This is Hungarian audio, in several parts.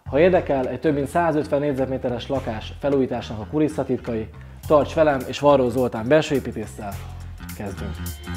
Ha érdekel egy több mint 150 négyzetméteres lakás felújításnak a kulisszatitkai, tarts velem és Varró Zoltán belsőépítéssel. Kezdünk!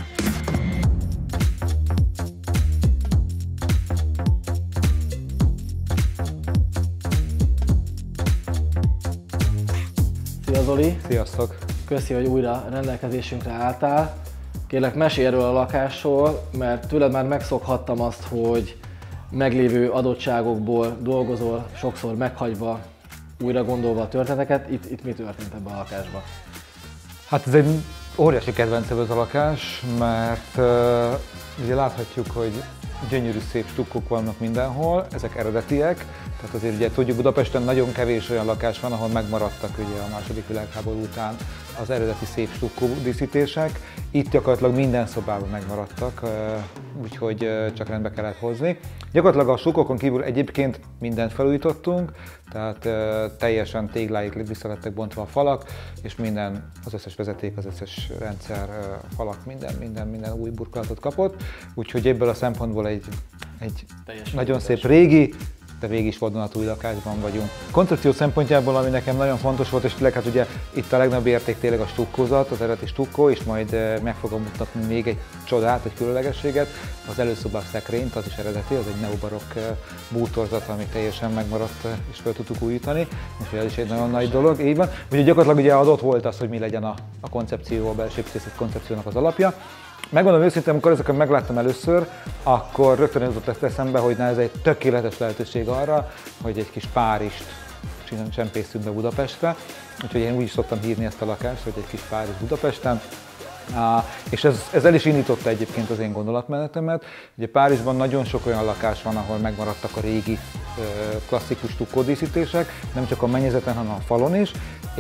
Szia Zoli! Sziasztok! Köszi, hogy újra rendelkezésünkre álltál. Kérlek, mesélj erről a lakásról, mert tőled már megszokhattam azt, hogy meglévő adottságokból dolgozol, sokszor meghagyva, újra gondolva a történeteket. Itt mi történt ebben a lakásban? Hát ez egy óriási kedvencem ez a lakás, mert ugye láthatjuk, hogy gyönyörű szép stukkok vannak mindenhol, ezek eredetiek. Tehát azért ugye tudjuk, Budapesten nagyon kevés olyan lakás van, ahol megmaradtak ugye a II. Világháború után az eredeti szép stukkó díszítések. Itt gyakorlatilag minden szobában megmaradtak, úgyhogy csak rendbe kellett hozni. Gyakorlatilag a stukkokon kívül egyébként mindent felújítottunk, tehát teljesen tégláig vissza lettek bontva a falak, és minden, az összes vezeték, az összes rendszer, falak, minden új burkolatot kapott. Úgyhogy ebből a szempontból egy nagyon szép régi, de végig is vadonatúj lakásban vagyunk. A koncepció szempontjából, ami nekem nagyon fontos volt, és tényleg hát ugye itt a legnagyobb érték tényleg a stukkózat, az eredeti stukkó, és majd meg fogom mutatni még egy csodát, egy különlegességet, az előszobás szekrényt, az is eredeti, az egy neobarokk bútorzat, ami teljesen megmaradt, és fel tudtuk újítani, és ez is egy nagyon nagy dolog, így van. Úgyhogy gyakorlatilag ugye adott volt az, hogy mi legyen a koncepció, a belsőépítészet koncepciónak az alapja. Megmondom őszintén, amikor ezeket megláttam először, akkor rögtön jutott eszembe, hogy ez egy tökéletes lehetőség arra, hogy egy kis Párizst csempészünk be Budapestre. Úgyhogy én úgy is szoktam hívni ezt a lakást, hogy egy kis Párizs Budapesten. És ez el is indította egyébként az én gondolatmenetemet. Ugye Párizsban nagyon sok olyan lakás van, ahol megmaradtak a régi klasszikus stukkódíszítések, nem csak a mennyezeten, hanem a falon is.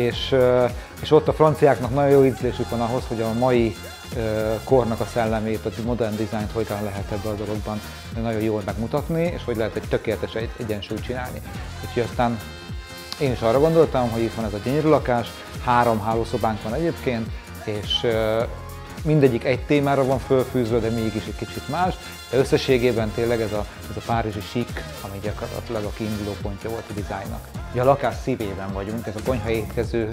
És ott a franciáknak nagyon jó ízlésük van ahhoz, hogy a mai kornak a szellemét, a modern dizájnt hogyan lehet ebben a dologban nagyon jól megmutatni, és hogy lehet egy tökéletes egyensúlyt csinálni. Úgyhogy aztán én is arra gondoltam, hogy itt van ez a gyönyörű lakás, 3 hálószobánk van egyébként, és mindegyik egy témára van fölfűzve, de mégis egy kicsit más. De összességében tényleg ez a párizsi sík, ami gyakorlatilag a kiinduló pontja volt a dizájnnak. Ugye a lakás szívében vagyunk, ez a konyha étkező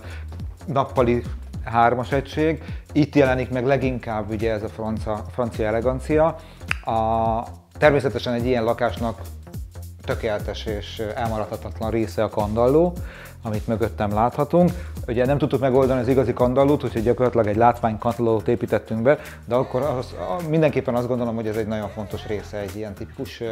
nappali 3-as egység. Itt jelenik meg leginkább ugye ez a francia elegancia. Természetesen egy ilyen lakásnak tökéletes és elmaradhatatlan része a kandalló, amit mögöttem láthatunk. Ugye nem tudtuk megoldani az igazi kandallót, úgyhogy gyakorlatilag egy látványkandallót építettünk be, de akkor mindenképpen azt gondolom, hogy ez egy nagyon fontos része egy ilyen tipikus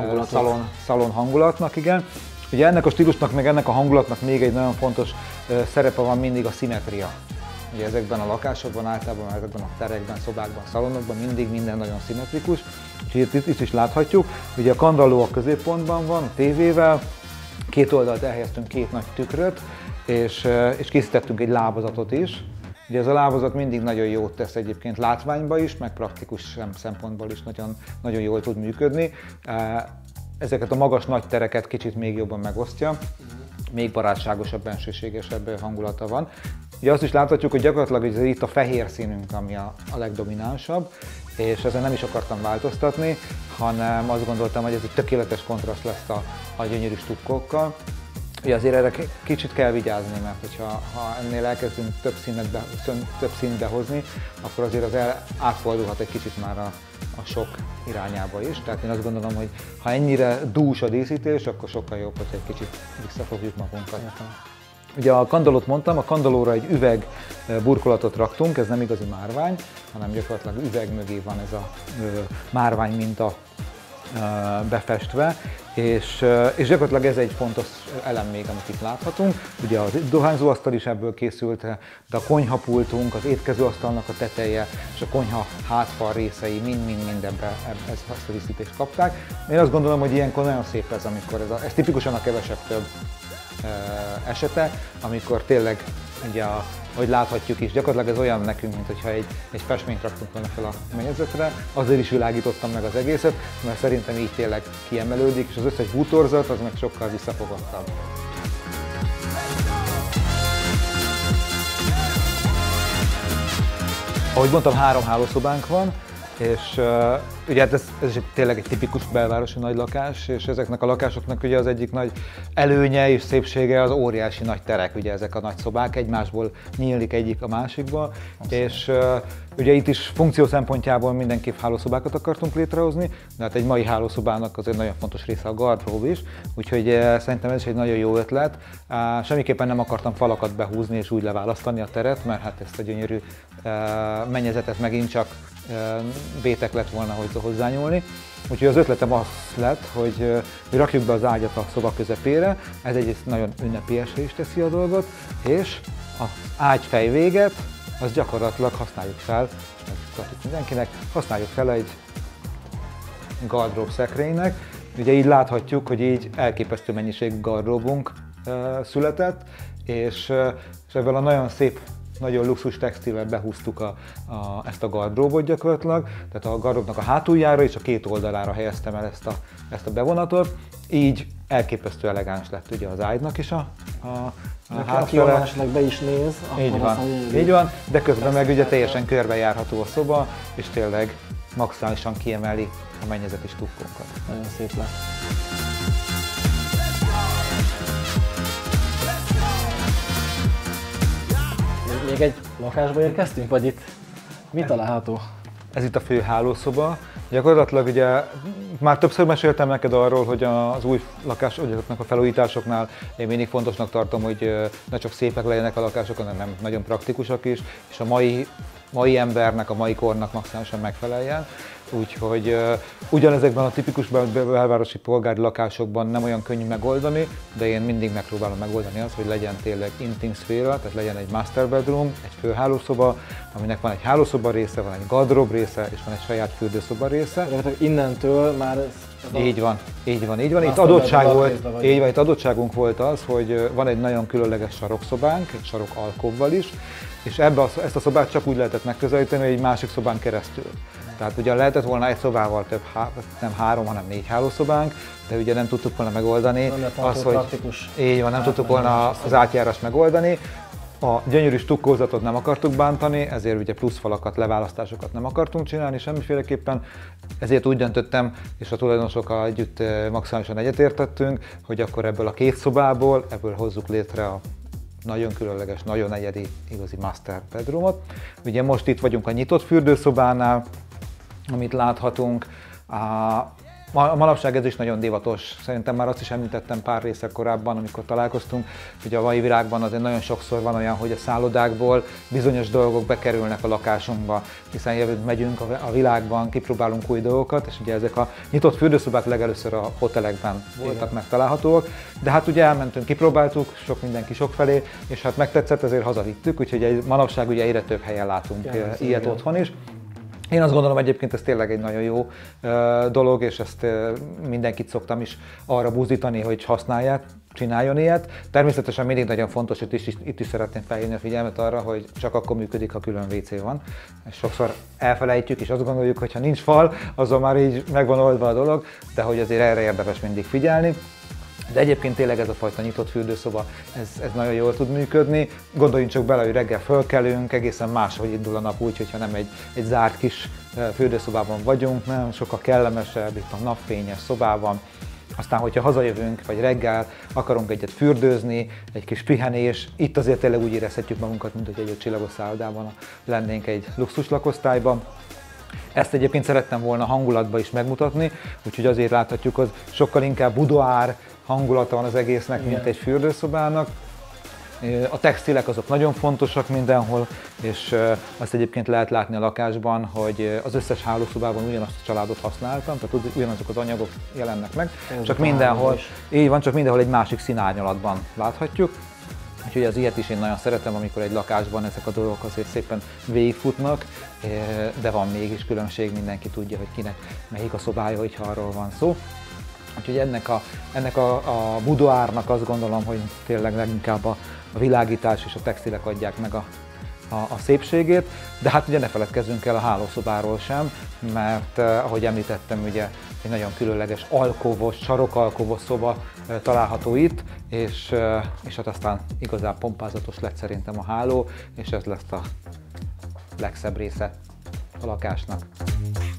szalon hangulatnak, igen. Ugye ennek a stílusnak, meg ennek a hangulatnak még egy nagyon fontos szerepe van mindig a szimmetria. Ugye ezekben a lakásokban, általában ezekben a terekben, szobákban, szalonokban mindig minden nagyon szimmetrikus. Úgyhogy itt is láthatjuk, ugye a kandalló a középpontban van, a tévével, két oldalt elhelyeztünk 2 nagy tükröt, és készítettünk egy lábazatot is. Ugye ez a lábazat mindig nagyon jót tesz egyébként látványba is, meg praktikus szempontból is nagyon jól tud működni. Ezeket a magas nagy tereket kicsit még jobban megosztja, még barátságosabb, bensőségesebb hangulata van. Ugye azt is láthatjuk, hogy gyakorlatilag itt a fehér színünk, ami a legdominánsabb, és ezen nem is akartam változtatni, hanem azt gondoltam, hogy ez egy tökéletes kontraszt lesz a gyönyörű stukkókkal. Ugye azért erre kicsit kell vigyázni, mert ha ennél elkezdünk több színt behozni, akkor azért az átfordulhat egy kicsit már a sok irányába is. Tehát én azt gondolom, hogy ha ennyire dús a díszítés, akkor sokkal jobb, hogy egy kicsit visszafogjuk magunkat. Ugye a kandallót mondtam, a kandallóra egy üveg burkolatot raktunk, ez nem igazi márvány, hanem gyakorlatilag üveg mögé van ez a márvány minta befestve, és gyakorlatilag ez egy fontos elem még, amit itt láthatunk. Ugye a dohányzóasztal is ebből készült, de a konyhapultunk, az étkezőasztalnak a teteje és a konyha hátfal részei mind ebbe ezt a díszítést kapták. Én azt gondolom, hogy ilyenkor nagyon szép ez, amikor ez tipikusan a kevesebb több esete, amikor tényleg, ugye, ahogy láthatjuk is, gyakorlatilag ez olyan nekünk, mint hogyha egy festményt raktunk volna fel a mennyezetre. Azért is világítottam meg az egészet, mert szerintem így tényleg kiemelődik, és az összes bútorzat az meg sokkal visszafogottabb. Ahogy mondtam, 3 hálószobánk van, És ugye hát ez is tényleg egy tipikus belvárosi nagy lakás, és ezeknek a lakásoknak ugye az egyik nagy előnye és szépsége az óriási nagy terek, ugye ezek a nagy szobák egymásból nyílik egyik a másikba, és ugye itt is funkció szempontjából mindenképp hálószobákat akartunk létrehozni, de hát egy mai hálószobának az egy nagyon fontos része a gardrób is, úgyhogy szerintem ez is egy nagyon jó ötlet. Semmiképpen nem akartam falakat behúzni és úgy leválasztani a teret, mert hát ezt a gyönyörű mennyezetet megint csak bétek lett volna hozzányúlni. Úgyhogy az ötletem az lett, hogy rakjuk be az ágyat a szoba közepére, ez egyrészt nagyon ünnepiesre is teszi a dolgot, és az ágyfej véget, azt gyakorlatilag használjuk fel, mindenkinek, használjuk fel egy gardrób szekrénynek. Ugye így láthatjuk, hogy így elképesztő mennyiségű gardróbunk született, és ebből a nagyon szép, nagyon luxus textillel behúztuk ezt a gardróbot gyakorlatilag, tehát a gardróbnak a hátuljára és a két oldalára helyeztem el ezt a bevonatot, így elképesztő elegáns lett ugye az ágynak is a hátfele. Aki be is néz, így van, de közben meg ugye teljesen körbejárható a szoba, és tényleg maximálisan kiemeli a mennyezeti stukkunkat. Nagyon szép lett. Még egy lakásba érkeztünk, vagy itt mi található? Ez itt a fő hálószoba. Gyakorlatilag ugye már többször meséltem neked arról, hogy az új lakásoknak a felújításoknál én mindig fontosnak tartom, hogy ne csak szépek legyenek a lakások, hanem nem nagyon praktikusak is, és a mai embernek, a mai kornak maximálisan megfeleljen. Úgyhogy ugyanezekben a tipikus belvárosi polgári lakásokban nem olyan könnyű megoldani, de én mindig megpróbálom megoldani azt, hogy legyen tényleg intim szféra, tehát legyen egy master bedroom, egy főhálószoba, aminek van egy hálószoba része, van egy gardrób része, és van egy saját fürdőszoba része. Innentől már így van. Itt adottság volt, itt adottságunk volt az, hogy van egy nagyon különleges sarokszobánk, egy sarok alkóvval is, és ezt a szobát csak úgy lehetett megközelíteni, hogy egy másik szobán keresztül. Tehát ugye lehetett volna egy szobával több, nem 3, hanem 4 hálószobánk, de ugye nem tudtuk volna megoldani azt, hogy így van, nem tudtuk volna az átjárást megoldani. A gyönyörű stukkózatot nem akartuk bántani, ezért ugye plusz falakat, leválasztásokat nem akartunk csinálni semmiféleképpen. Ezért úgy döntöttem, és a tulajdonosokkal együtt maximálisan egyetértettünk, hogy akkor ebből a 2 szobából, ebből hozzuk létre a nagyon különleges, nagyon egyedi, igazi master bedroomot. Ugye most itt vagyunk a nyitott fürdőszobánál, amit láthatunk. Manapság ez is nagyon divatos. Szerintem már azt is említettem pár részsel korábban, amikor találkoztunk, hogy a mai világban azért nagyon sokszor van olyan, hogy a szállodákból bizonyos dolgok bekerülnek a lakásunkba, hiszen jövünk, megyünk a világban, kipróbálunk új dolgokat, és ugye ezek a nyitott fürdőszobák legelőször a hotelekben voltak megtalálhatóak, de hát ugye elmentünk, kipróbáltuk, sok mindenki sokfelé, és hát megtetszett, ezért hazavittük, úgyhogy manapság ugye egyre több helyen látunk ilyet otthon is. Én azt gondolom, egyébként ez tényleg egy nagyon jó dolog, és ezt mindenkit szoktam is arra buzdítani, hogy használják, csináljon ilyet. Természetesen mindig nagyon fontos, hogy itt is szeretném felhívni a figyelmet arra, hogy csak akkor működik, ha külön WC van. És sokszor elfelejtjük, és azt gondoljuk, hogy ha nincs fal, azzal már így megvan oldva a dolog, de hogy azért erre érdemes mindig figyelni. De egyébként tényleg ez a fajta nyitott fürdőszoba, ez nagyon jól tud működni. Gondoljunk csak bele, hogy reggel fölkelünk, egészen máshogy indul a nap úgy, hogyha nem egy zárt kis fürdőszobában vagyunk, nem sokkal kellemesebb, itt a napfényes szobában. Aztán, hogyha hazajövünk, vagy reggel akarunk egyet fürdőzni, egy kis pihenés, itt azért tényleg úgy érezhetjük magunkat, mint hogy egy 5 csillagos szállodában lennénk egy luxus lakosztályban. Ezt egyébként szerettem volna hangulatban is megmutatni, úgyhogy azért láthatjuk, hogy sokkal inkább boudoir hangulata van az egésznek, mint egy fürdőszobának. A textilek azok nagyon fontosak mindenhol, és azt egyébként lehet látni a lakásban, hogy az összes hálószobában ugyanazt a családot használtam, tehát ugyanazok az anyagok jelennek meg, csak mindenhol, így van, csak mindenhol egy másik színárnyalatban láthatjuk. Úgyhogy az ilyet is én nagyon szeretem, amikor egy lakásban ezek a dolgok azért szépen végigfutnak, de van mégis különbség, mindenki tudja, hogy kinek melyik a szobája, hogyha arról van szó. Úgyhogy ennek a boudoirnak azt gondolom, hogy tényleg leginkább a világítás és a textilek adják meg a szépségét, de hát ugye ne feledkezzünk el a hálószobáról sem, mert ahogy említettem, ugye egy nagyon különleges alkóvos, sarokalkóvos szoba található itt, és hát aztán igazán pompázatos lett szerintem a háló, és ez lesz a legszebb része a lakásnak.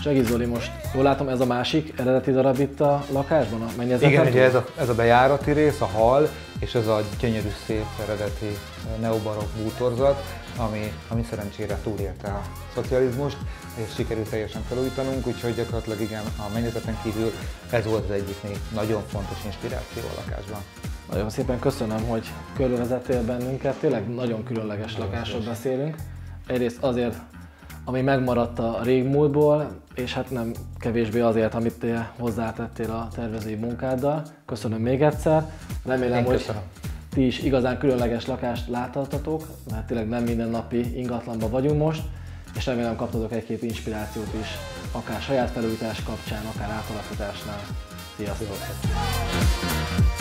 Segíts Zoli, most jól látom, ez a másik eredeti darab itt a lakásban, a mennyezetem? Igen, ugye ez a bejárati rész, a hal, és ez a gyönyörű szép eredeti neobarokk bútorzat, ami szerencsére túlélte a szocializmust, és sikerült teljesen felújítanunk, úgyhogy gyakorlatilag igen, a mennyezeten kívül ez volt az egyik még nagyon fontos inspiráció a lakásban. Nagyon szépen köszönöm, hogy körülvezettél bennünket, tényleg nagyon különleges lakásról beszélünk. Egyrészt azért, ami megmaradt a régmúltból, és hát nem kevésbé azért, amit te hozzátettél a tervezői munkáddal. Köszönöm még egyszer. Remélem, hogy ti is igazán különleges lakást láthatatok, mert tényleg nem mindennapi ingatlanban vagyunk most, és remélem kaptatok egy-két inspirációt is, akár saját felújítás kapcsán, akár átalakításnál. Sziasztok!